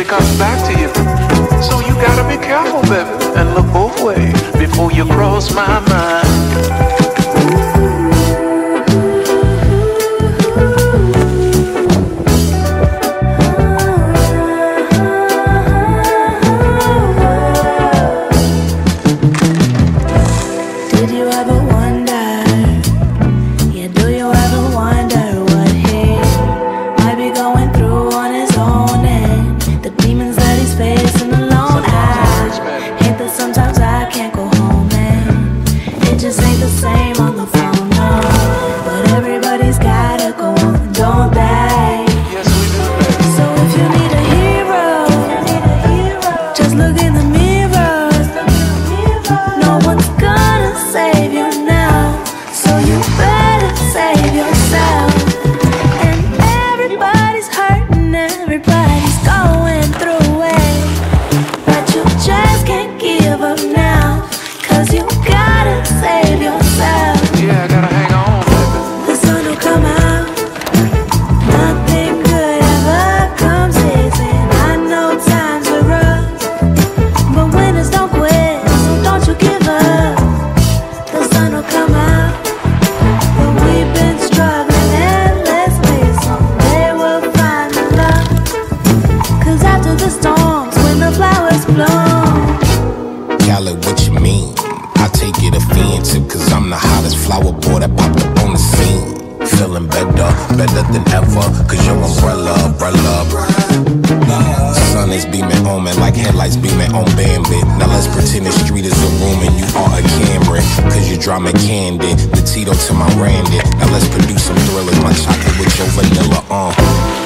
comes back to you. So you gotta be careful, baby, and look both ways before you cross my mind. What you mean? I take it offensive, cause I'm the hottest flower boy that popped up on the scene. Feeling better, better than ever, cause your umbrella. Sun is beaming on me like headlights beaming on Bambi. Now let's pretend the street is a room and you are a Camry, cause you draw me candy, the Tito to my Randy. Now let's produce some thrillers, my chocolate with your vanilla,